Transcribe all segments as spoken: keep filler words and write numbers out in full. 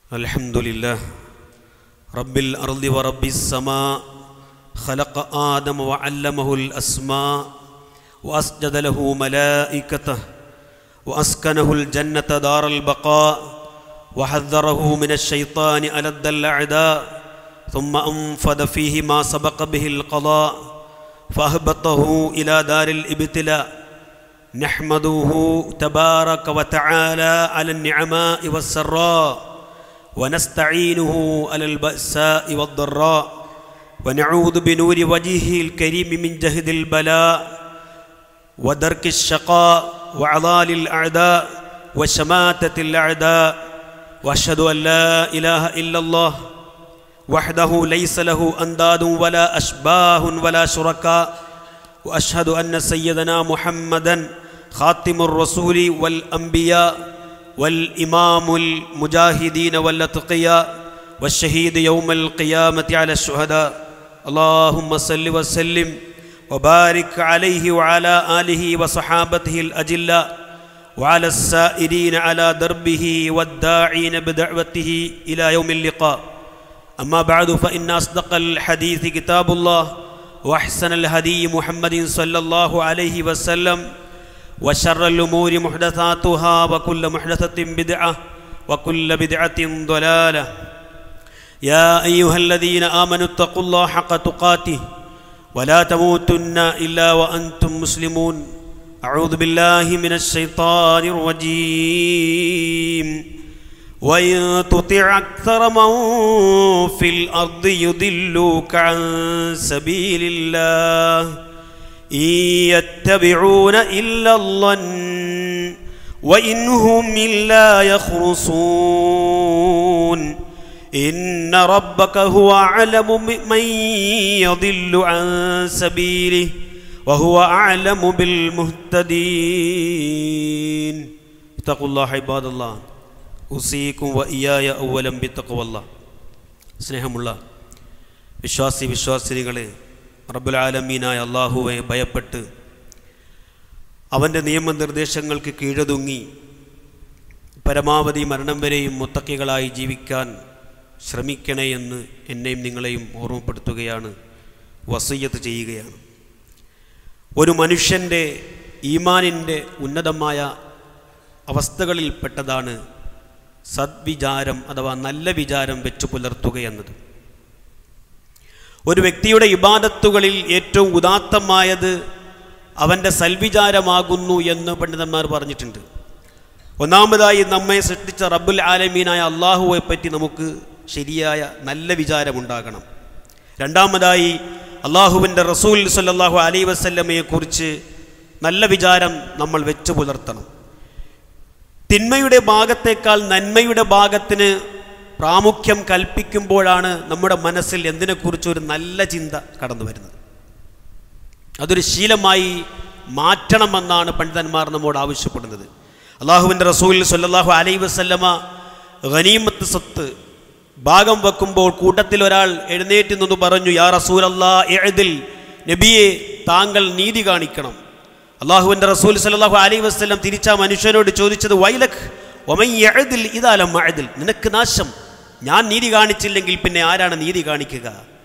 الحمد لله رب الأرض ورب السماء خلق آدم وعلمه الأسماء وأسجد له ملائكته وأسكنه الجنة دار البقاء وحذره من الشيطان ألد الأعداء ثم أنفذ فيه ما سبق به القضاء فأهبطه إلى دار الابتلاء نحمده تبارك وتعالى على النعماء والسراء ونستعينه على البأساء والضراء ونعوذ بنور وجهه الكريم من جهد البلاء ودرك الشقاء وعضال الأعداء وشماتة الأعداء وأشهد أن لا إله إلا الله وحده ليس له أنداد ولا أشباه ولا شركاء وأشهد أن سيدنا محمدًا خاتم الرسول والأنبياء والإمام المجاهدين والأتقياء والشهيد يوم القيامة على الشهداء اللهم صل وسلم وبارك عليه وعلى آله وصحابته الأجلاء وعلى السائرين على دربه والداعين بدعوته إلى يوم اللقاء أما بعد فإن أصدق الحديث كتاب الله وأحسن الهدي محمد صلى الله عليه وسلم وشر الأمور محدثاتها وكل محدثة بدعة وكل بدعة ضلالة يا أيها الذين آمنوا اتقوا الله حق تقاته ولا تموتن إلا وأنتم مسلمون أعوذ بالله من الشيطان الرجيم وإن تطع أكثر من في الأرض يضلوك عن سبيل الله إن يتبعون إلا الظن وإن هم إلا يخرصون إن ربك هو أعلم من يضل عن سبيله وهو أعلم بالمهتدين اتقوا الله عباد الله ഉസീക്കും വഇയ്യായ അവലം ബിത്തഖ്വല്ല. സ്നേഹമുള്ള വിശ്വാസി വിശ്വാസിനികളെ, റബ്ബുൽ ആലമീനായ അല്ലാഹുവെ ഭയപ്പെട്ട് അവൻ്റെ നിയമനിർദ്ദേശങ്ങൾക്ക് കീഴൊതുങ്ങി പരമാവധി മരണം വരെയും മുത്തഖികളായി ജീവിക്കാൻ ശ്രമിക്കണേ എന്ന് എന്നെയും നിങ്ങളെയും ഓർമ്മപ്പെടുത്തുകയാണ്, വസിയ്യത്ത് ചെയ്യുകയാണ്. ഒരു മനുഷ്യൻ്റെ ഈമാനിൻ്റെ ഉന്നതമായ അവസ്ഥകളിൽപ്പെട്ടതാണ് സദ്വിചാരം അഥവാ നല്ല വിചാരം വെച്ചു പുലർത്തുക എന്നത്. ഒരു വ്യക്തിയുടെ ഇബാദത്തുകളിൽ ഏറ്റവും ഉദാത്തമായത് അവൻ്റെ സൽവിചാരമാകുന്നു എന്ന് പണ്ഡിതന്മാർ പറഞ്ഞിട്ടുണ്ട്. ഒന്നാമതായി നമ്മെ സൃഷ്ടിച്ച റബ്ബുൽ ആലമീനായ അള്ളാഹുവെ പറ്റി നമുക്ക് ശരിയായ നല്ല വിചാരമുണ്ടാകണം. രണ്ടാമതായി അള്ളാഹുവിൻ്റെ റസൂൽ സല്ലല്ലാഹു അലൈഹി വസല്ലമയെ കുറിച്ച് നല്ല വിചാരം നമ്മൾ വെച്ചു പുലർത്തണം. തിന്മയുടെ ഭാഗത്തേക്കാൾ നന്മയുടെ ഭാഗത്തിന് പ്രാമുഖ്യം കൽപ്പിക്കുമ്പോഴാണ് നമ്മുടെ മനസ്സിൽ എന്തിനെക്കുറിച്ചൊരു നല്ല ചിന്ത കടന്നു വരുന്നത്. അതൊരു ശീലമായി മാറ്റണമെന്നാണ് പണ്ഡിതന്മാർ നമ്മോട് ആവശ്യപ്പെടുന്നത്. അള്ളാഹുവിൻ്റെ റസൂൽ സല്ലല്ലാഹു അലൈഹി വസല്ലമ ഗനീമത്ത് സ്വത്ത് ഭാഗം വെക്കുമ്പോൾ കൂട്ടത്തിൽ ഒരാൾ എഴുന്നേറ്റ് നിന്ന് പറഞ്ഞു, യാ റസൂലല്ലാഹ് ഇഅ്ദിൽ, നബിയെ താങ്കൾ നീതി കാണിക്കണം. അള്ളാഹുവിൻ്റെ റസൂൽ സല്ലല്ലാഹു അലൈഹി വസല്ലം തിരിച്ച മനുഷ്യനോട് ചോദിച്ചത്, വൈലക് വമൻ യഅ്ദിൽ ഇദാ ലം അഅ്ദിൽ, നിനക്ക് നാശം, ഞാൻ നീതി കാണിച്ചില്ലെങ്കിൽ പിന്നെ ആരാണ് നീതി കാണിക്കുക?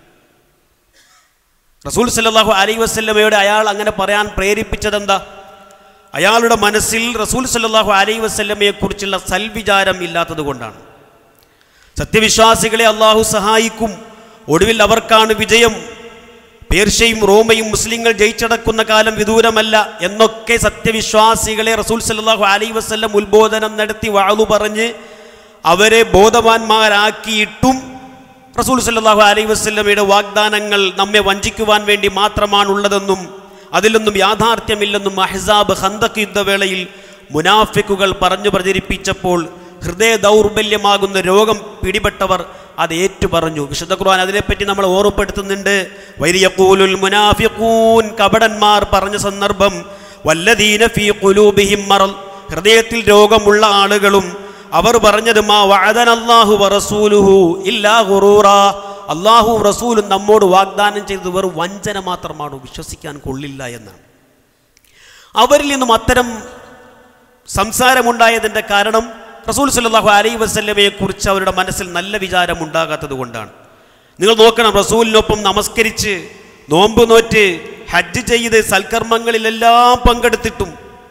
റസൂൽ സല്ലല്ലാഹു അലൈഹി വസല്ലമയോട് അയാൾ അങ്ങനെ പറയാൻ പ്രേരിപ്പിച്ചതെന്താ? അയാളുടെ മനസ്സിൽ റസൂൽ സല്ലല്ലാഹു അലൈഹി വസല്ലമയെ കുറിച്ചുള്ള സൽവിചാരം ഇല്ലാത്തത് കൊണ്ടാണ്. സത്യവിശ്വാസികളെ അള്ളാഹു സഹായിക്കും, ഒടുവിൽ അവർക്കാണ് വിജയം, പേർഷ്യയും റോമയും മുസ്ലിങ്ങൾ ജയിച്ചടക്കുന്ന കാലം വിദൂരമല്ല എന്നൊക്കെ സത്യവിശ്വാസികളെ റസൂൽ സല്ലല്ലാഹു അലൈഹി വസല്ലം ഉത്ബോധനം നടത്തി വഅളു പറഞ്ഞ് അവരെ ബോധവാന്മാരാക്കിയിട്ടും റസൂൽ സല്ലല്ലാഹു അലൈഹി വസല്ലമയുടെ വാഗ്ദാനങ്ങൾ നമ്മെ വഞ്ചിക്കുവാൻ വേണ്ടി മാത്രമാണുള്ളതെന്നും അതിലൊന്നും യാഥാർത്ഥ്യമില്ലെന്നും അഹ്സാബ് ഖന്തഖ് യുദ്ധവേളയിൽ മുനാഫിക്കുകൾ പറഞ്ഞു പ്രചരിപ്പിച്ചപ്പോൾ ഹൃദയ ദൗർബല്യമാകുന്ന രോഗം പിടിപെട്ടവർ അത് ഏറ്റു പറഞ്ഞു. വിശുദ്ധ ഖുർആൻ അതിനെപ്പറ്റി നമ്മൾ ഓർമ്മപ്പെടുത്തുന്നുണ്ട്. വൈയഖൂലുൽ മുനാഫിഖൂൻ, കപടന്മാർ പറഞ്ഞ സന്ദർഭം, വല്ലദീന ഫീ ഖുലൂബിഹിം മറദ്, ഹൃദയത്തിൽ രോഗമുള്ള ആളുകളും അവർ പറഞ്ഞത്, മാ വഅദനല്ലാഹു വറസൂലുഹു ഇല്ലാ ഗുറൂറാ, അല്ലാഹു റസൂലും നമ്മോട് വാഗ്ദാനം ചെയ്തത് വെറും വഞ്ചന മാത്രമാണ്, വിശ്വസിക്കാൻ കൊള്ളില്ല എന്നാണ്. അവരിൽ നിന്നും അത്തരം സംസാരമുണ്ടായതിൻ്റെ കാരണം റസൂൽ സല്ലല്ലാഹു അലൈഹി വസല്ലമയെ കുറിച്ച് അവരുടെ മനസ്സിൽ നല്ല വിചാരം ഉണ്ടാകാത്തത് കൊണ്ടാണ്. നിങ്ങൾ നോക്കണം, റസൂലിനൊപ്പം നമസ്കരിച്ച് നോമ്പ് നോറ്റ് ഹജ്ജ് ചെയ്ത് സൽക്കർമ്മങ്ങളിലെല്ലാം പങ്കെടുത്തിട്ടും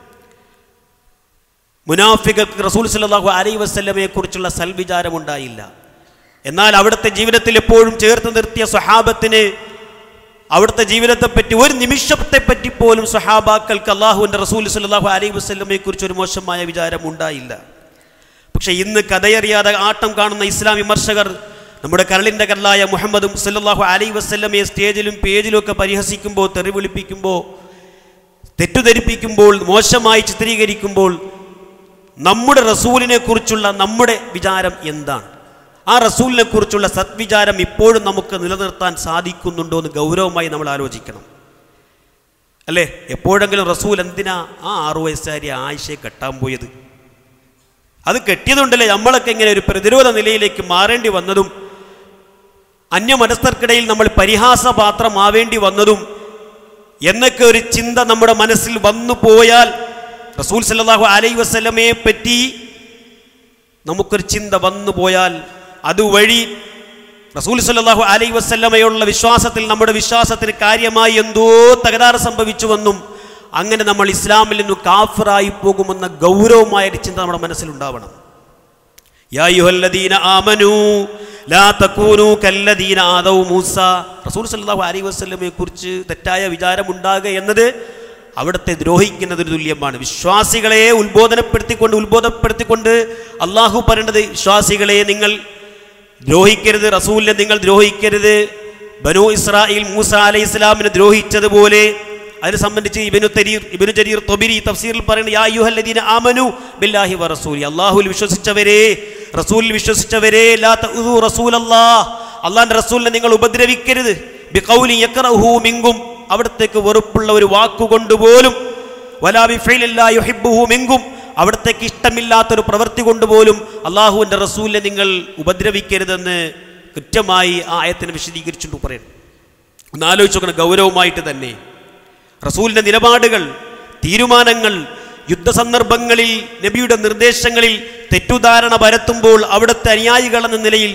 മുനാഫികൾക്ക് റസൂൽ സല്ലല്ലാഹു അലൈഹി വസല്ലമയെ കുറിച്ചുള്ള സൽവിചാരം ഉണ്ടായില്ല. എന്നാൽ അവിടുത്തെ ജീവിതത്തിൽ എപ്പോഴും ചേർത്ത് നിർത്തിയ സ്വഹാബത്തിന് അവിടുത്തെ ജീവിതത്തെപ്പറ്റി ഒരു നിമിഷത്തെപ്പറ്റി പോലും സ്വഹാബാക്കൾക്ക് അള്ളാഹുവിൻ്റെ റസൂൽ സല്ലല്ലാഹു അലൈഹി വസല്ലമയെ കുറിച്ച് ഒരു മോശമായ വിചാരം ഉണ്ടായില്ല. പക്ഷെ ഇന്ന് കഥയറിയാതെ ആട്ടം കാണുന്ന ഇസ്ലാം വിമർശകർ നമ്മുടെ കരളിൻ്റെ കരളായ മുഹമ്മദ് സല്ലല്ലാഹു അലൈഹി വസല്ലമയെ സ്റ്റേജിലും പേജിലും ഒക്കെ പരിഹസിക്കുമ്പോൾ, തെറി വിളിപ്പിക്കുമ്പോൾ, തെറ്റുധരിപ്പിക്കുമ്പോൾ, മോശമായി ചിത്രീകരിക്കുമ്പോൾ നമ്മുടെ റസൂലിനെ കുറിച്ചുള്ള നമ്മുടെ വിചാരം എന്താണ്? ആ റസൂലിനെ കുറിച്ചുള്ള സദ്വിചാരം ഇപ്പോഴും നമുക്ക് നിലനിർത്താൻ സാധിക്കുന്നുണ്ടോ എന്ന് ഗൗരവമായി നമ്മൾ ആലോചിക്കണം, അല്ലേ? എപ്പോഴെങ്കിലും റസൂൽ എന്തിനാ ആ ആറു വയസ്സുകാരി ആയിഷയെ കെട്ടാൻ പോയത്? അത് കെട്ടിയതുണ്ടല്ലേ നമ്മളൊക്കെ ഇങ്ങനെ ഒരു പ്രതിരോധ നിലയിലേക്ക് മാറേണ്ടി വന്നതും അന്യമനസ്കർക്കിടയിൽ നമ്മൾ പരിഹാസപാത്രമാവേണ്ടി വന്നതും എന്നൊക്കെ ഒരു ചിന്ത നമ്മുടെ മനസ്സിൽ വന്നു പോയാൽ റസൂൽ സല്ലല്ലാഹു അലൈഹി വസല്ലമയെ പറ്റി നമുക്കൊരു ചിന്ത വന്നു പോയാൽ അതുവഴി റസൂൽ സല്ലല്ലാഹു അലൈഹി വസല്ലമയുള്ള വിശ്വാസത്തിൽ നമ്മുടെ വിശ്വാസത്തിന് കാര്യമായി എന്തോ തകരാറ് സംഭവിച്ചുവെന്നും അങ്ങനെ നമ്മൾ ഇസ്ലാമിൽ നിന്നും കാഫിറായി പോകുമെന്ന ഗൗരവമായ ഒരു ചിന്ത നമ്മുടെ മനസ്സിലുണ്ടാവണം. യാ അയ്യുഹല്ലദീന ആമനൂ ലാ തകൂനൂ കല്ലദീന ആദൗ മൂസ. റസൂൽ സല്ലല്ലാഹു അലൈഹി വസല്ലമയെ കുറിച്ച് തെറ്റായ വിചാരം ഉണ്ടാകുക എന്നത് അവിടുത്തെ ദ്രോഹിക്കുന്നതിന് തുല്യമാണ്. വിശ്വാസികളെ ഉത്ബോധനപ്പെടുത്തിക്കൊണ്ട് ഉത്ബോധപ്പെടുത്തിക്കൊണ്ട് അള്ളാഹു പറയേണ്ടത്, വിശ്വാസികളെ നിങ്ങൾ ദ്രോഹിക്കരുത്, റസൂലിനെ നിങ്ങൾ ദ്രോഹിക്കരുത്. ബനൂ ഇസ്രായേൽ മൂസ അലൈഹി ഇസ്ലാമിനെ ദ്രോഹിച്ചതുപോലെ. അതിനെ സംബന്ധിച്ച് ഇബ്നു തരീർ ഇബ്നു ജരീർ തൊബരി തഫ്സീറിൽ പറയുന്നത്, യാ അയ്യുഹല്ലദീന ആമനു ബില്ലാഹി വറസൂലി, അല്ലാഹുവിൽ വിശ്വസിച്ചവരെ, റസൂലിൽ വിശ്വസിച്ചവരെ, ലാ തഉദു റസൂലല്ലാഹ്, അല്ലാഹുവിന്റെ റസൂലിനെ നിങ്ങൾ ഉപദ്രവിക്കരുത്. ബിഖൗലി യക്റഹു മിൻകും, അവിടത്തേക്ക് വെറുപ്പുള്ള ഒരു വാക്കുകൊണ്ടുപോലും, വലാ ബിഫഇലിൻ ലാ യുഹിബ്ബുഹു മിൻകും, അവിടത്തേക്ക് ഇഷ്ടമില്ലാത്തൊരു പ്രവൃത്തി കൊണ്ടുപോലും അള്ളാഹുവിൻ്റെ റസൂലിനെ നിങ്ങൾ ഉപദ്രവിക്കരുതെന്ന് കൃത്യമായി ആ ആയത്തിനെ വിശദീകരിച്ചുകൊണ്ട് പറയുന്നു. ഒന്ന് ആലോചിച്ച് നോക്കണം, ഗൗരവമായിട്ട് തന്നെ റസൂലിൻ്റെ നിലപാടുകൾ, തീരുമാനങ്ങൾ, യുദ്ധസന്ദർഭങ്ങളിൽ നബിയുടെ നിർദ്ദേശങ്ങളിൽ തെറ്റുധാരണ പരത്തുമ്പോൾ അവിടുത്തെ അനുയായികളെന്ന നിലയിൽ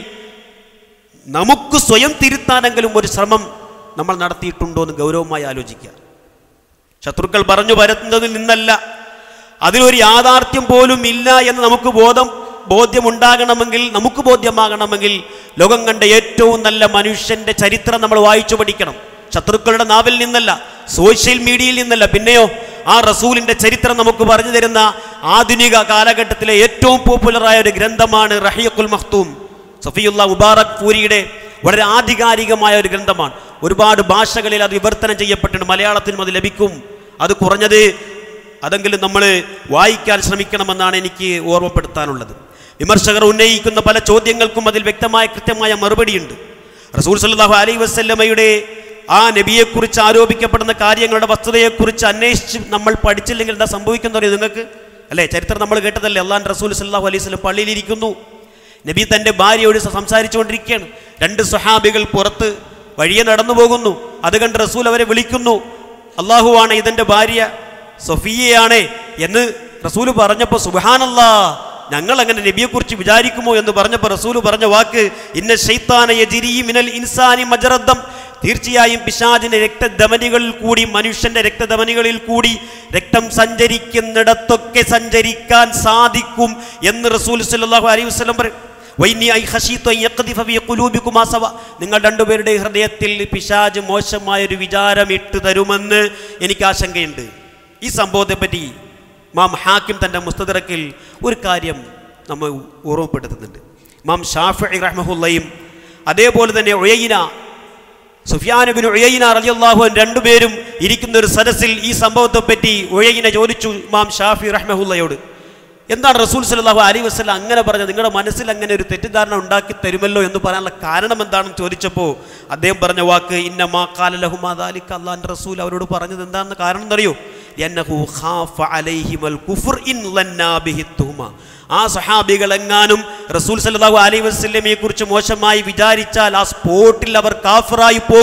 നമുക്ക് സ്വയം തിരുത്താനെങ്കിലും ഒരു ശ്രമം നമ്മൾ നടത്തിയിട്ടുണ്ടോ എന്ന് ഗൗരവമായി ആലോചിക്കുക. ശത്രുക്കൾ പറഞ്ഞു പരത്തുന്നതിൽ നിന്നല്ല, അതിലൊരു യാഥാർത്ഥ്യം പോലും ഇല്ല എന്ന് നമുക്ക് ബോധം ബോധ്യമുണ്ടാകണമെങ്കിൽ, നമുക്ക് ബോധ്യമാകണമെങ്കിൽ ലോകം കണ്ട ഏറ്റവും നല്ല മനുഷ്യന്റെ ചരിത്രം നമ്മൾ വായിച്ചു പഠിക്കണം. ശത്രുക്കളുടെ നാവിൽ നിന്നല്ല, സോഷ്യൽ മീഡിയയിൽ നിന്നല്ല, പിന്നെയോ ആ റസൂലിന്റെ ചരിത്രം നമുക്ക് പറഞ്ഞു തരുന്ന ആധുനിക കാലഘട്ടത്തിലെ ഏറ്റവും പോപ്പുലറായ ഒരു ഗ്രന്ഥമാണ് റഹീഖുൽ മഖ്തൂം, സഫിയുല്ലാ മുബാറക് ഫൂരിയുടെ വളരെ ആധികാരികമായ ഒരു ഗ്രന്ഥമാണ്. ഒരുപാട് ഭാഷകളിൽ അത് വിവർത്തനം ചെയ്യപ്പെട്ടിട്ടുണ്ട്. മലയാളത്തിനും അത് ലഭിക്കും. അത് കുറഞ്ഞത് അതെങ്കിലും നമ്മൾ വായിക്കാൻ ശ്രമിക്കണമെന്നാണ് എനിക്ക് ഓർമ്മപ്പെടുത്താനുള്ളത്. വിമർശകർ ഉന്നയിക്കുന്ന പല ചോദ്യങ്ങൾക്കും അതിൽ വ്യക്തമായ കൃത്യമായ മറുപടിയുണ്ട്. റസൂൽ സല്ലല്ലാഹു അലൈഹി വസല്ലമയുടെ ആ നബിയെക്കുറിച്ച് ആരോപിക്കപ്പെടുന്ന കാര്യങ്ങളുടെ വസ്തുതയെക്കുറിച്ച് അന്വേഷിച്ച് നമ്മൾ പഠിച്ചില്ലെങ്കിൽ എന്താ സംഭവിക്കുന്നത് നിങ്ങൾക്ക് അല്ലേ? ചരിത്രം നമ്മൾ കേട്ടതല്ലേ? അല്ലാഹുവിൻ്റെ റസൂൽ സല്ലല്ലാഹു അലൈഹി വസല്ലം പള്ളിയിലിരിക്കുന്നു, നബി തൻ്റെ ഭാര്യയോട് സംസാരിച്ചുകൊണ്ടിരിക്കുകയാണ്. രണ്ട് സ്വഹാബികൾ പുറത്ത് വഴിയെ നടന്നു പോകുന്നു. അത് കണ്ട് റസൂൽ അവരെ വിളിക്കുന്നു, അള്ളാഹുവാണ് ഇതെൻ്റെ ഭാര്യ സഫിയയാണ് എന്ന് റസൂല് പറഞ്ഞപ്പോൾ സുബ്ഹാനല്ലാഹ്, ഞങ്ങൾ അങ്ങനെ നബിയെക്കുറിച്ച് വിചാരിക്കുമോ എന്ന് പറഞ്ഞപ്പോൾ റസൂല് പറഞ്ഞ വാക്ക്, ഇന്ന ശൈത്താന യജ്രി മിനൽ ഇൻസാനി മജ്റദ്ദം, തീർച്ചയായും പിശാചിന്റെ രക്തധമനികളിൽ കൂടി, മനുഷ്യന്റെ രക്തധമനികളിൽ കൂടി രക്തം സഞ്ചരിക്കുന്നിടത്തൊക്കെ സഞ്ചരിക്കാൻ സാധിക്കും എന്ന് റസൂൽ സല്ലല്ലാഹു അലൈഹി വസല്ലം പറയും. നിങ്ങൾ രണ്ടുപേരുടെ ഹൃദയത്തിൽ പിശാച് മോശമായൊരു വിചാരം ഇട്ട് തരുമെന്ന് എനിക്ക് ആശങ്കയുണ്ട്. ഈ സംഭവത്തെപ്പറ്റി ഇമാം ഹാക്കിം തൻ്റെ മുസ്തദറക്കിൽ ഒരു കാര്യം നമ്മൾ ഓർമ്മപ്പെടുത്തുന്നുണ്ട്. ഇമാം ഷാഫിഈ റഹ്മഹുല്ലയും അതേപോലെ തന്നെ ഉയൈന സുഫിയാൻ ഇബ്നു ഉയൈന റളിയല്ലാഹു അൻഹു രണ്ടുപേരും ഇരിക്കുന്ന ഒരു സദസ്സിൽ ഈ സംഭവത്തെപ്പറ്റി ഉയൈന ചോദിച്ചു ഇമാം ഷാഫിഈ റഹ്മഹുല്ലയോട്, എന്താണ് റസൂൽ സല്ലല്ലാഹു അലൈഹി വസല്ലം അങ്ങനെ പറഞ്ഞത്? നിങ്ങളുടെ മനസ്സിൽ അങ്ങനെ ഒരു തെറ്റിദ്ധാരണ ഉണ്ടാക്കി തരുമല്ലോ എന്ന് പറയാനുള്ള കാരണം എന്താണെന്ന് ചോദിച്ചപ്പോൾ അദ്ദേഹം പറഞ്ഞ വാക്ക്, ഇന്നമാ ഖാല ലഹുമാ ദാലിക, അല്ലാഹുവിൻ്റെ റസൂൽ അവരോട് പറഞ്ഞത് എന്താണെന്ന് കാരണം എന്നറിയോ? യന്നഹു ഖാഫ അലൈഹിമൽ കുഫ്ർ ഇൻ ലന്നാ ബിഹി തുഹ്മ. ആ സഹാബികൾ എങ്ങാനും റസൂൽ സല്ലല്ലാഹു അലൈഹി വസല്ലമയെ കുറിച്ച് മോശമായി വിചാരിച്ചാൽ ആ സ്പോട്ടിൽ അവർ കാഫിറായി പോകും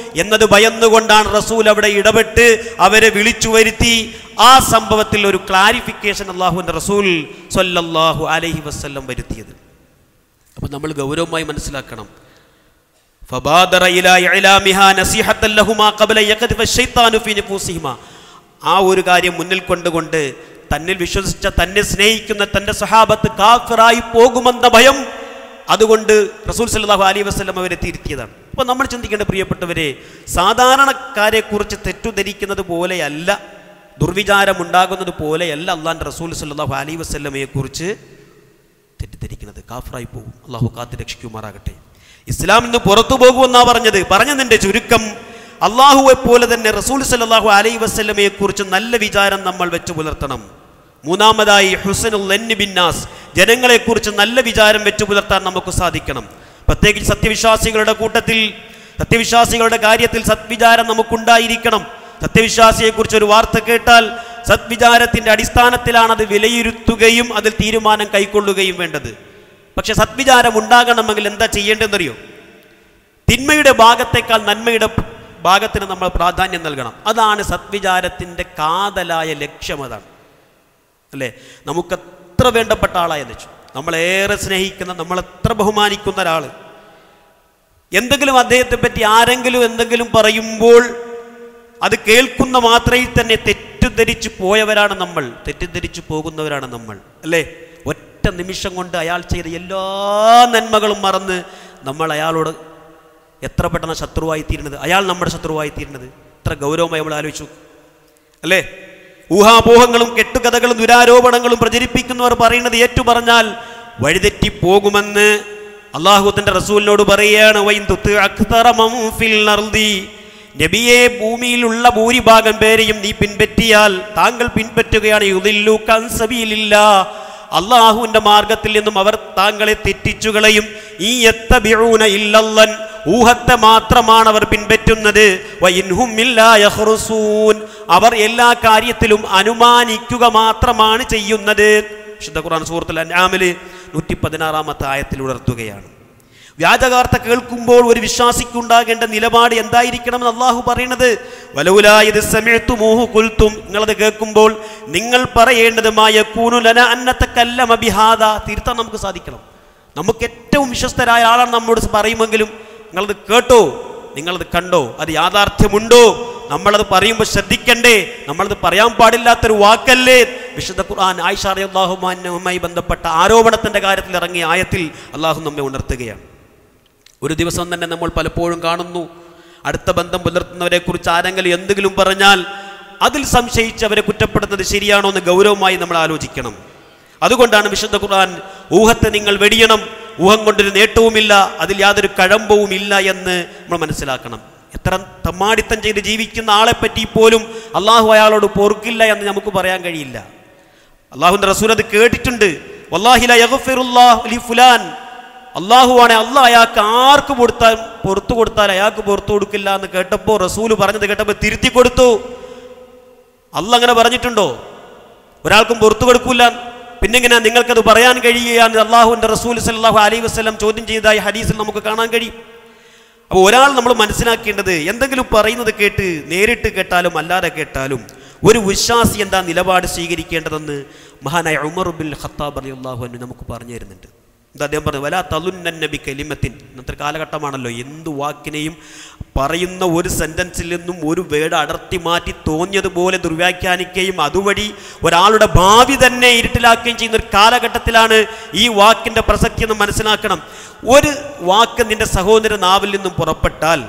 എന്നത് ഭയന്നുകൊണ്ടാണ് റസൂൽ അവിടെ ഇടപെട്ട് അവരെ വിളിച്ചു വരുത്തി ആ സംഭവത്തിൽ ഒരു ക്ലാരിഫിക്കേഷൻ അള്ളാഹുവിൻ്റെ റസൂൽ സ്വല്ലല്ലാഹു അലൈഹി വസല്ലം വരുത്തിയത്. അപ്പോൾ നമ്മൾ ഗൗരവമായി മനസ്സിലാക്കണം. ഫബാദറ ഇലാ ഇഅലാമിഹാ നസീഹത്തൻ ലഹുമാ ഖബല യഖദിഫ ശൈത്താനു ഫീ നഫൂസിഹിമാ. ആ ഒരു കാര്യം മുന്നിൽ കൊണ്ടുകൊണ്ട് തന്നിൽ വിശ്വസിച്ച, തന്നെ സ്നേഹിക്കുന്ന തൻ്റെ സഹാബത്ത് കാഫിറായി പോകുമെന്ന ഭയം, അതുകൊണ്ട് റസൂൽ സല്ലല്ലാഹു അലൈഹി വസല്ലം അവരെ തിരുത്തിയതാണ്. അപ്പോൾ നമ്മൾ ചിന്തിക്കേണ്ട പ്രിയപ്പെട്ടവരെ, സാധാരണക്കാരെക്കുറിച്ച് തെറ്റുധരിക്കുന്നത് പോലെയല്ല, ദുർവിചാരമുണ്ടാകുന്നത് പോലെയല്ല അള്ളാഹുവിൻ്റെ റസൂൽ സല്ലല്ലാഹു അലൈഹി വസല്ലമയെക്കുറിച്ച് തെറ്റിദ്ധരിക്കുന്നത്. കാഫിറായി പോകും. അള്ളാഹു കാത്ത് രക്ഷിക്കുമാറാകട്ടെ. ഇസ്ലാമിൽ നിന്ന് പുറത്തു പോകുമെന്നാണ് പറഞ്ഞത്. പറഞ്ഞതിൻ്റെ ചുരുക്കം, അള്ളാഹുവെ പോലെ തന്നെ റസൂൽ സല്ലല്ലാഹു അലൈഹി വസല്ലമയെ കുറിച്ച് നല്ല വിചാരം നമ്മൾ വെച്ച് പുലർത്തണം. മൂന്നാമതായി ഹുസ്നുൽ ലന്നി ബിന്നാസ്, ജനങ്ങളെക്കുറിച്ച് നല്ല വിചാരം വെച്ച് പുലർത്താൻ നമുക്ക് സാധിക്കണം. പ്രത്യേകിച്ച് സത്യവിശ്വാസികളുടെ കൂട്ടത്തിൽ, സത്യവിശ്വാസികളുടെ കാര്യത്തിൽ സദ്വിചാരം നമുക്കുണ്ടായിരിക്കണം. സത്യവിശ്വാസിയെക്കുറിച്ച് ഒരു വാർത്ത കേട്ടാൽ സദ്വിചാരത്തിൻ്റെ അടിസ്ഥാനത്തിലാണ് അത് വിലയിരുത്തുകയും അതിൽ തീരുമാനം കൈക്കൊള്ളുകയും വേണ്ടത്. പക്ഷെ സദ്വിചാരം ഉണ്ടാകണമെങ്കിൽ എന്താ ചെയ്യേണ്ടതെന്നറിയോ? തിന്മയുടെ ഭാഗത്തേക്കാൾ നന്മയുടെ ഭാഗത്തിന് നമ്മൾ പ്രാധാന്യം നൽകണം. അതാണ് സദ്വിചാരത്തിൻ്റെ കാതലായ ലക്ഷ്യം. അതാണ് അല്ലേ? നമുക്കെത്ര വേണ്ടപ്പെട്ട ആളായെന്ന് വെച്ചു, നമ്മളേറെ സ്നേഹിക്കുന്ന, നമ്മളെത്ര ബഹുമാനിക്കുന്ന ഒരാൾ, എന്തെങ്കിലും അദ്ദേഹത്തെ പറ്റി ആരെങ്കിലും എന്തെങ്കിലും പറയുമ്പോൾ അത് കേൾക്കുന്ന മാത്രയിൽ തന്നെ തെറ്റിദ്ധരിച്ചു പോയവരാണ് നമ്മൾ, തെറ്റിദ്ധരിച്ചു പോകുന്നവരാണ് നമ്മൾ, അല്ലേ? ഒറ്റ നിമിഷം കൊണ്ട് അയാൾ ചെയ്ത എല്ലാ നന്മകളും മറന്ന് നമ്മൾ അയാളോട് എത്ര പെട്ടെന്ന് ശത്രുവായി തീരുന്നത്, അയാൾ നമ്മുടെ ശത്രുവായി തീരുന്നത്. എത്ര ഗൗരവമായി നമ്മൾ ആലോചിച്ചു, അല്ലേ? ഊഹാപോഹങ്ങളും കെട്ടുകഥകളും ദുരാരോപണങ്ങളും പ്രചരിപ്പിക്കുന്നവർ പറയുന്നത് ഏറ്റു പറഞ്ഞാൽ വഴിതെറ്റി പോകുമെന്ന് അള്ളാഹു തൻ്റെ റസൂലിനോട് പറയുകയാണ്. നബിയെ, ഭൂമിയിലുള്ള ഭൂരിഭാഗം പേരെയും നീ പിൻപറ്റിയാൽ, താങ്കൾ പിൻപറ്റുകയാണ്, യുദില്ലൂക അൻ സബീലില്ലാഹ്, അള്ളാഹുവിൻ്റെ മാർഗത്തിൽ നിന്നും അവർ താങ്കളെ തെറ്റിച്ചു കളയും. ഈ യത്തബിഊന ഇല്ലല്ലൻ, ഊഹത്തെ മാത്രമാണ് അവർ പിൻപറ്റുന്നത്. വഇൻഹും ഇല്ലാ യഖ്റുസൂൻ, അവർ എല്ലാ കാര്യത്തിലും അനുമാനിക്കുക മാത്രമാണ് ചെയ്യുന്നത്. വിശുദ്ധ ഖുർആൻ സൂറത്തുൽ അൻആമിൽ നൂറ്റി പതിനാറാമത്തെ ആയത്തിൽ ഉണർത്തുകയാണ്. വ്യാജവാർത്ത കേൾക്കുമ്പോൾ ഒരു വിശ്വാസിക്കുണ്ടാകേണ്ട നിലപാട് എന്തായിരിക്കണമെന്ന് അള്ളാഹു പറയുന്നത്. വലൗലാ ഇദ് സമിഅ്തുമൂഹു ഖുൽതും, നിങ്ങളത് കേൾക്കുമ്പോൾ നിങ്ങൾ പറയേണ്ടതുമായ യകൂനു ലനാ അൻ നതകല്ലമ ബിഹാദാ, തിരുത്താൻ നമുക്ക് സാധിക്കണം. നമുക്ക് ഏറ്റവും വിശ്വസ്തരായ ആളാണ് നമ്മോട് പറയുമെങ്കിലും നിങ്ങളത് കേട്ടോ, നിങ്ങളത് കണ്ടോ, അത് യാഥാർത്ഥ്യമുണ്ടോ, നമ്മളത് പറയുമ്പോൾ ശ്രദ്ധിക്കണ്ടേ, നമ്മളത് പറയാൻ പാടില്ലാത്തൊരു വാക്കല്ലേ. വിശുദ്ധ ഖുർആൻ ആയിഷ റളിയല്ലാഹു അൻഹയുമായി ബന്ധപ്പെട്ട ആരോപണത്തിൻ്റെ കാര്യത്തിൽ ഇറങ്ങിയ ആയത്തിൽ അള്ളാഹു നമ്മെ ഉണർത്തുകയാണ്. ഒരു ദിവസം തന്നെ നമ്മൾ പലപ്പോഴും കാണുന്നു, അടുത്ത ബന്ധം പുലർത്തുന്നവരെ കുറിച്ച് ആരെങ്കിലും എന്തെങ്കിലും പറഞ്ഞാൽ അതിൽ സംശയിച്ച് അവരെ കുറ്റപ്പെടുന്നത് ശരിയാണോ എന്ന് ഗൗരവമായി നമ്മൾ ആലോചിക്കണം. അതുകൊണ്ടാണ് വിശുദ്ധ ഖുർആൻ ഊഹത്തെ നിങ്ങൾ വെടിയണം, ഊഹം കൊണ്ടൊരു നേട്ടവുമില്ല, അതിൽ യാതൊരു കഴമ്പവും ഇല്ല എന്ന് നമ്മൾ മനസ്സിലാക്കണം. എത്ര തമ്മാടിത്തം ചെയ്ത് ജീവിക്കുന്ന ആളെപ്പറ്റി പോലും അള്ളാഹു അയാളോട് പൊറുക്കില്ല എന്ന് നമുക്ക് പറയാൻ കഴിയില്ല. അള്ളാഹുവിൻ്റെ റസൂൽ അത് കേട്ടിട്ടുണ്ട്. വല്ലാഹി ലാ യഗ്ഫിറുല്ലാഹു ലി ഫുലാൻ, അള്ളാഹുവാണെ അള്ളാഹ് അയാൾക്ക് ആർക്ക് കൊടുത്താൽ പുറത്തു കൊടുത്താൽ അയാൾക്ക് പുറത്തു കൊടുക്കില്ല എന്ന് കേട്ടപ്പോൾ, റസൂൽ പറഞ്ഞത് കേട്ടപ്പോൾ തിരുത്തി കൊടുത്തു. അള്ളാഹ് അങ്ങനെ പറഞ്ഞിട്ടുണ്ടോ? ഒരാൾക്കും പുറത്തു കൊടുക്കൂല, പിന്നെങ്ങനെയാ നിങ്ങൾക്കത് പറയാൻ കഴിയുകയാണ് അള്ളാഹുവിൻ്റെ റസൂൽ സല്ലല്ലാഹു അലൈഹി വസല്ലം ചോദ്യം ചെയ്തതായി ഹദീസിൽ നമുക്ക് കാണാൻ കഴിയും. അപ്പോൾ ഒരാൾ നമ്മൾ മനസ്സിലാക്കേണ്ടത്, എന്തെങ്കിലും പറയുന്നത് കേട്ട് നേരിട്ട് കേട്ടാലും അല്ലാതെ കേട്ടാലും ഒരു വിശ്വാസി എന്താ നിലപാട് സ്വീകരിക്കേണ്ടതെന്ന് മഹാനായ ഉമർ ബിൻ ഖത്താബ് റളിയല്ലാഹു അൻഹു നമുക്ക് പറഞ്ഞു തരുന്നുണ്ട്. എന്താ അദ്ദേഹം പറഞ്ഞു? വലാ തളുന്നന്ന ബി കലിമത്തിൻ, ഇന്നത്തെ കാലഘട്ടമാണല്ലോ, എന്ത് വാക്കിനെയും പറയുന്ന ഒരു സെൻറ്റൻസിൽ നിന്നും ഒരു വേർഡ് അടർത്തി മാറ്റി തോന്നിയതുപോലെ ദുർവ്യാഖ്യാനിക്കുകയും അതുവഴി ഒരാളുടെ ഭാവി തന്നെ ഇരുട്ടിലാക്കുകയും ചെയ്യുന്ന ഒരു കാലഘട്ടത്തിലാണ് ഈ വാക്കിൻ്റെ പ്രസക്തി എന്ന് മനസ്സിലാക്കണം. ഒരു വാക്ക് നിന്റെ സഹോദര നാവിൽ നിന്നും പുറപ്പെട്ടാൽ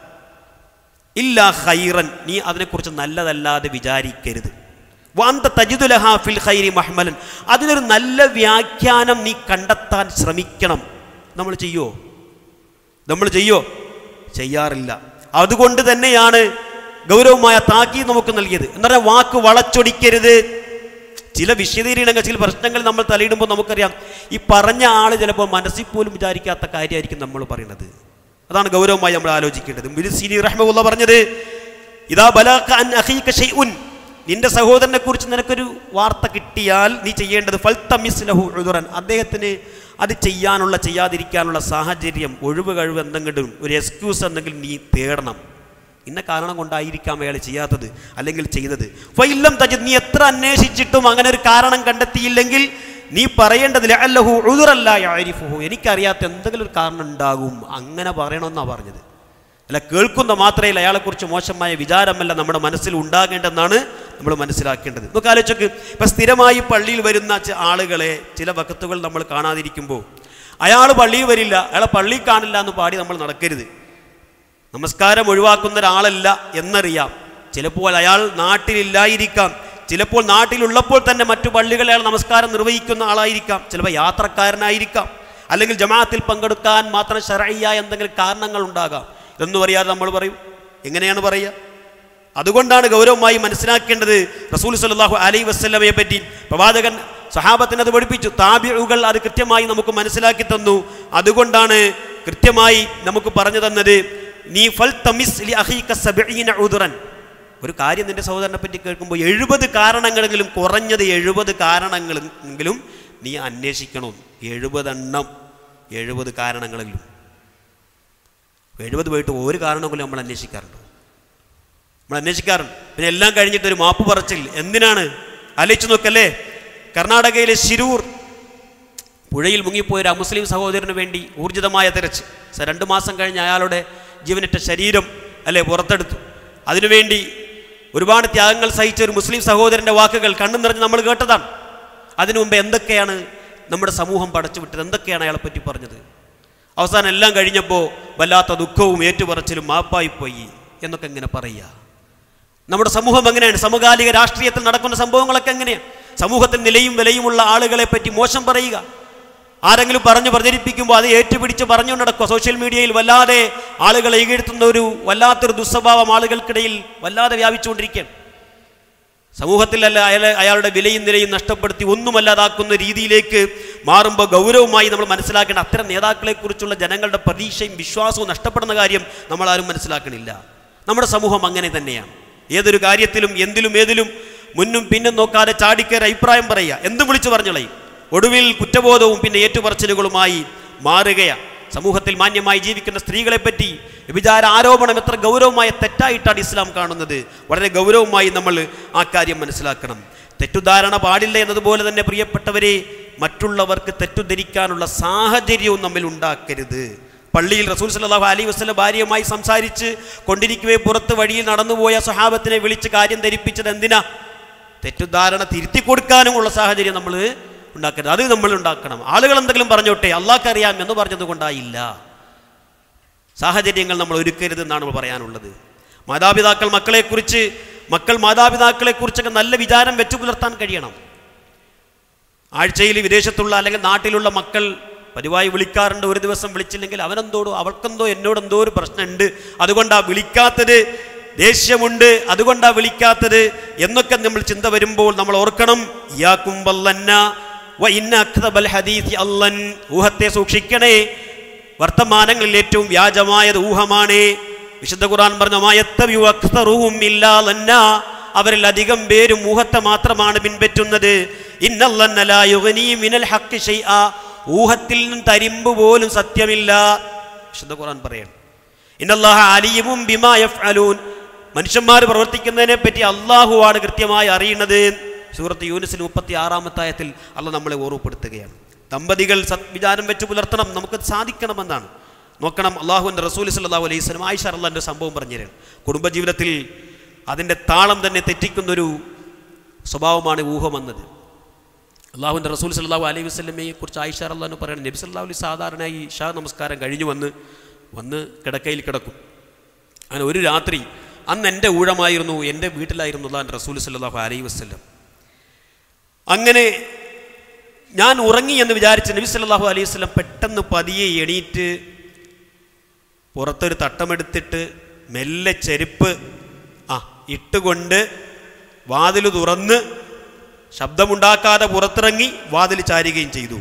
ഇല്ലാ ഖൈറൻ, നീ അതിനെക്കുറിച്ച് നല്ലതല്ലാതെ വിചാരിക്കരുത്. വഅന്ത തജിദു ലഹാ ഫിൽ ഖൈരി മഹ്മലൻ, അതിനൊരു നല്ല വ്യാഖ്യാനം നീ കണ്ടെത്താൻ ശ്രമിക്കണം. നമ്മൾ ചെയ്യോ? നമ്മൾ ചെയ്യോ? ചെയ്യാറില്ല. അതുകൊണ്ട് തന്നെയാണ് ഗൗരവമായ താക്കീത് നമുക്ക് നൽകിയത്. എന്ന് പറഞ്ഞാൽ വാക്ക് വളച്ചൊടിക്കരുത്. ചില വിശദീകരണങ്ങൾ, ചില പ്രശ്നങ്ങൾ നമ്മൾ തലയിടുമ്പോൾ നമുക്കറിയാം ഈ പറഞ്ഞ ആൾ ചിലപ്പോൾ മനസ്സിൽ പോലും വിചാരിക്കാത്ത കാര്യമായിരിക്കും നമ്മൾ പറയുന്നത്. അതാണ് ഗൗരവമായി നമ്മൾ ആലോചിക്കേണ്ടത്. മുരിസിനി റഹ്മഹുള്ള പറഞ്ഞത്, ഇദാ ബലഗക അൻ അഖീക ശൈഉൻ, നിന്റെ സഹോദരനെ കുറിച്ച് നിനക്കൊരു വാർത്ത കിട്ടിയാൽ നീ ചെയ്യേണ്ടത് ഫൽതമിസ് ലഹു ഉദുറൻ, അദ്ദേഹത്തിന് അത് ചെയ്യാനുള്ള ചെയ്യാതിരിക്കാനുള്ള സാഹചര്യം, ഒഴിവ് കഴിവ് എന്തെങ്കിലും ഒരു എക്സ്ക്യൂസ് എന്തെങ്കിലും നീ തേടണം. ഇന്ന കാരണം കൊണ്ടായിരിക്കാം അയാൾ ചെയ്യാത്തത് അല്ലെങ്കിൽ ചെയ്തത്. ഫഇല്ലം തജിദ്, നീ എത്ര അന്വേഷിച്ചിട്ടും അങ്ങനെ ഒരു കാരണം കണ്ടെത്തിയില്ലെങ്കിൽ നീ പറയേണ്ടത് ലഅല്ലഹു ഉദുറല്ല യഅരിഫുഹു, എനിക്കറിയാത്ത എന്തെങ്കിലും ഒരു കാരണം ഉണ്ടാകും, അങ്ങനെ പറയണമെന്നാണ് പറഞ്ഞത്. അല്ല കേൾക്കുന്ന മാത്രമല്ല അയാളെക്കുറിച്ച് മോശമായ വിചാരമല്ല നമ്മുടെ മനസ്സിൽ ഉണ്ടാകേണ്ടെന്നാണ് നമ്മൾ മനസ്സിലാക്കേണ്ടത്. നമുക്ക് ആലോചിച്ചോക്ക്, ഇപ്പം സ്ഥിരമായി പള്ളിയിൽ വരുന്ന ആളുകളെ ചില വഖത്തുകൾ നമ്മൾ കാണാതിരിക്കുമ്പോൾ അയാൾ പള്ളിയിൽ വരില്ല, അയാളെ പള്ളിയിൽ കാണില്ല എന്ന് പാടി നമ്മൾ നടക്കരുത്. നമസ്കാരം ഒഴിവാക്കുന്ന ഒരാളല്ല എന്നറിയാം. ചിലപ്പോൾ അയാൾ നാട്ടിലില്ലായിരിക്കാം, ചിലപ്പോൾ നാട്ടിലുള്ളപ്പോൾ തന്നെ മറ്റു പള്ളികളിൽ അയാൾ നമസ്കാരം നിർവഹിക്കുന്ന ആളായിരിക്കാം, ചിലപ്പോൾ യാത്രക്കാരനായിരിക്കാം, അല്ലെങ്കിൽ ജമാഅത്തിൽ പങ്കെടുക്കാൻ മാത്രം ശർഈയായ എന്തെങ്കിലും കാരണങ്ങൾ ഉണ്ടാകാം. ഇതൊന്നും അറിയാതെ നമ്മൾ പറയും, എങ്ങനെയാണ് പറയുക? അതുകൊണ്ടാണ് ഗൗരവമായി മനസ്സിലാക്കേണ്ടത്. റസൂൽ സല്ലല്ലാഹു അലൈഹി വസല്ലമയെ പറ്റി പ്രവാചകൻ സഹാബത്തിന് അത് പഠിപ്പിച്ചു, താബിഉകൾ അത് കൃത്യമായി നമുക്ക് മനസ്സിലാക്കി തന്നു. അതുകൊണ്ടാണ് കൃത്യമായി നമുക്ക് പറഞ്ഞു തന്നത്, നീ ഫൽ തമിസ് ലി അഖീക സബഈന ഉദുറൻ, ഒരു കാര്യം നിന്റെ സഹോദരനെ പറ്റി കേൾക്കുമ്പോൾ എഴുപത് കാരണങ്ങളെങ്കിലും, കുറഞ്ഞത് എഴുപത് കാരണങ്ങളെങ്കിലും നീ അന്വേഷിക്കണം. എഴുപതെണ്ണം, എഴുപത് കാരണങ്ങളെങ്കിലും. എഴുപത് പോയിട്ട് ഒരു കാരണമെങ്കിലും നമ്മൾ അന്വേഷിക്കാറുണ്ട്, നമ്മൾ അന്വേഷിക്കാറുണ്ട്. പിന്നെ എല്ലാം കഴിഞ്ഞിട്ട് ഒരു മാപ്പ് പറച്ചിൽ എന്തിനാണ്? ആലോചിച്ച് നോക്കല്ലേ, കർണാടകയിലെ ശിരൂർ പുഴയിൽ മുങ്ങിപ്പോയ ഒരു അമുസ്ലിം സഹോദരന് വേണ്ടി ഊർജിതമായ തിരച്ച്, രണ്ട് മാസം കഴിഞ്ഞ് അയാളുടെ ജീവനിട്ട ശരീരം അല്ലേ പുറത്തെടുത്തു. അതിനുവേണ്ടി ഒരുപാട് ത്യാഗങ്ങൾ സഹിച്ച ഒരു മുസ്ലിം സഹോദരൻ്റെ വാക്കുകൾ കണ്ണു നിറഞ്ഞ് നമ്മൾ കേട്ടതാണ്. അതിനു മുമ്പ് എന്തൊക്കെയാണ് നമ്മുടെ സമൂഹം പടച്ചു വിട്ടത്, എന്തൊക്കെയാണ് അയാളെ പറ്റി പറഞ്ഞത്. അവസാനം എല്ലാം കഴിഞ്ഞപ്പോൾ വല്ലാത്ത ദുഃഖവും ഏറ്റുപറച്ചിലും മാപ്പായിപ്പോയി എന്നൊക്കെ എങ്ങനെ പറയുക? നമ്മുടെ സമൂഹം എങ്ങനെയാണ്? സമകാലിക രാഷ്ട്രീയത്തിൽ നടക്കുന്ന സംഭവങ്ങളൊക്കെ എങ്ങനെയാണ്? സമൂഹത്തിൽ നിലയും വിലയുമുള്ള ആളുകളെ പറ്റി മോശം പറയുക, ആരെങ്കിലും പറഞ്ഞു പ്രചരിപ്പിക്കുമ്പോൾ അത് ഏറ്റുപിടിച്ച് പറഞ്ഞു നടക്കുക. സോഷ്യൽ മീഡിയയിൽ വല്ലാതെ ആളുകളെ ഈകഴ്ത്തുന്ന ഒരു വല്ലാത്തൊരു ദുസ്വഭാവം ആളുകൾക്കിടയിൽ വല്ലാതെ വ്യാപിച്ചുകൊണ്ടിരിക്കുകയാണ്. സമൂഹത്തിലല്ല അയാളെ അയാളുടെ വിലയും നിലയും നഷ്ടപ്പെടുത്തി ഒന്നുമല്ലാതാക്കുന്ന രീതിയിലേക്ക് മാറുമ്പോൾ ഗൗരവമായി നമ്മൾ മനസ്സിലാക്കേണ്ട, അത്തരം നേതാക്കളെക്കുറിച്ചുള്ള ജനങ്ങളുടെ പ്രതീക്ഷയും വിശ്വാസവും നഷ്ടപ്പെടുന്ന കാര്യം നമ്മളാരും മനസ്സിലാക്കണില്ല. നമ്മുടെ സമൂഹം അങ്ങനെ തന്നെയാണ്. ഏതൊരു കാര്യത്തിലും എന്തിലും ഏതിലും മുന്നും പിന്നും നോക്കാതെ ചാടിക്കയറി അഭിപ്രായം പറയുക, എന്തും വിളിച്ചു പറഞ്ഞോളയും. ഒടുവിൽ കുറ്റബോധവും പിന്നെ ഏറ്റുപറച്ചിലുകളുമായി മാറുകയാണ്. സമൂഹത്തിൽ മാന്യമായി ജീവിക്കുന്ന സ്ത്രീകളെ പറ്റി വ്യഭിചാര ആരോപണം എത്ര ഗൗരവമായ തെറ്റായിട്ടാണ് ഇസ്ലാം കാണുന്നത്. വളരെ ഗൗരവമായി നമ്മൾ ആ കാര്യം മനസ്സിലാക്കണം. തെറ്റുധാരണ പാടില്ല എന്നതുപോലെ തന്നെ പ്രിയപ്പെട്ടവരെ, മറ്റുള്ളവർക്ക് തെറ്റുധരിക്കാനുള്ള സാഹചര്യവും നമ്മിൽ ഉണ്ടാക്കരുത്. പള്ളിയിൽ റസൂൽ സല്ലല്ലാഹു അലൈഹി വസല്ലം ഭാര്യയുമായി സംസാരിച്ച് കൊണ്ടിരിക്കവേ പുറത്ത് വഴിയിൽ നടന്നുപോയ സ്വഹാബത്തിനെ വിളിച്ച് കാര്യം ധരിപ്പിച്ചത് എന്തിനാ? തെറ്റുധാരണ തിരുത്തി കൊടുക്കാനുമുള്ള സാഹചര്യം നമ്മൾ ഉണ്ടാക്കരുത്. അത് നമ്മൾ ഉണ്ടാക്കണം. ആളുകൾ എന്തെങ്കിലും പറഞ്ഞോട്ടെ, അള്ളാഹ്ക്ക് അറിയാം എന്ന് പറഞ്ഞത് കൊണ്ടായില്ല. സാഹചര്യങ്ങൾ നമ്മൾ ഒരുക്കരുത് എന്നാണ് നമ്മൾ പറയാനുള്ളത്. മാതാപിതാക്കൾ മക്കളെക്കുറിച്ച് മക്കൾ മാതാപിതാക്കളെക്കുറിച്ചൊക്കെ നല്ല വിചാരം വെച്ചു പുലർത്താൻ കഴിയണം. ആഴ്ചയിൽ വിദേശത്തുള്ള അല്ലെങ്കിൽ നാട്ടിലുള്ള മക്കൾ പതിവായി വിളിക്കാറുണ്ട്. ഒരു ദിവസം വിളിച്ചില്ലെങ്കിൽ അവനെന്തോടോ അവൾക്കെന്തോ എന്നോടെന്തോ ഒരു പ്രശ്നമുണ്ട്, അതുകൊണ്ടാണ് വിളിക്കാത്തത്, ദേഷ്യമുണ്ട് അതുകൊണ്ടാണ് വിളിക്കാത്തത് എന്നൊക്കെ നമ്മൾ ചിന്ത വരുമ്പോൾ നമ്മൾ ഓർക്കണം, ഇയാക്കും വല്ലന്ന വ ഇന്ന അക്തബൽ ഹദീസ് അല്ലൻ, ഊഹത്തെ സൂക്ഷിക്കണേ, വർത്തമാനങ്ങളിൽ ഏറ്റവും വ്യാജമായത് ഊഹമാണ്. വിശുദ്ധ ഖുർആൻ പറഞ്ഞു, മായത്തബിഉ അക്തറുഹും ഇല്ലാ ലന്ന, അവരിൽ അധികം പേരും ഊഹത്തെ മാത്രമാണ് പിൻപറ്റുന്നത്. ഇന്നല്ലന്ന ലാ യുഗ്നി മിനൽ ഹഖ് ശൈആ, ഊഹത്തിൽ നിന്നും തരിമ്പ് പോലും സത്യമില്ല. വിശുദ്ധ ഖുർആൻ പറയാണ്, ഇന്നല്ലാഹ അലീമും ബിമാ യഫ്അലൂൻ, മനുഷ്യന്മാർ പ്രവർത്തിക്കുന്നതിനെ പറ്റി അള്ളാഹുവാണ് കൃത്യമായി അറിയുന്നത്. സൂറത്ത് യൂനുസിൽ മുപ്പത്തി ആറാമത്തെ ആയത്തിൽ അള്ളാഹ് നമ്മളെ ഓർമ്മപ്പെടുത്തുകയാണ്. ദമ്പതികൾ സദ്വിചാരം വെച്ച് പുലർത്തണം, നമുക്ക് സാധിക്കണമെന്നാണ്. നോക്കണം, അള്ളാഹുവിൻ്റെ റസൂൽ സല്ലല്ലാഹു അലൈഹി വസല്ലം ആയിഷ റളിയല്ലാഹു അൻഹ സംഭവം പറഞ്ഞു തരാണ്. കുടുംബജീവിതത്തിൽ അതിൻ്റെ താളം തന്നെ തെറ്റിക്കുന്നൊരു സ്വഭാവമാണ് ഊഹം എന്നത്. അള്ളാഹുവിൻ്റെ റസൂൽ സല്ലല്ലാഹു അലൈഹി വസല്ലമയെ കുറിച്ച് ആയിഷ റളിയല്ലാഹു അൻഹ പറയുന്നത്, നബി സല്ലല്ലാഹു അലൈഹി സാധാരണയായി ഇശാ നമസ്കാരം കഴിഞ്ഞു വന്ന് വന്ന് കിടക്കയിൽ കിടക്കും. അങ്ങനെ ഒരു രാത്രി, അന്ന് എൻ്റെ ഊഴമായിരുന്നു, എൻ്റെ വീട്ടിലായിരുന്നു അള്ളാഹുവിൻ്റെ റസൂൽ സല്ലല്ലാഹു അലൈഹി വസല്ലം. അങ്ങനെ ഞാൻ ഉറങ്ങി എന്ന് വിചാരിച്ച് നബി സല്ലല്ലാഹു അലൈഹി വസല്ലം പെട്ടെന്ന് പതിയെ എണീറ്റ് പുറത്തൊരു തട്ടമെടുത്തിട്ട് മെല്ലെ ചെരുപ്പ് ആ ഇട്ടുകൊണ്ട് വാതിൽ തുറന്ന് ശബ്ദമുണ്ടാക്കാതെ പുറത്തിറങ്ങി വാതിൽ ചാരുകയും ചെയ്തു.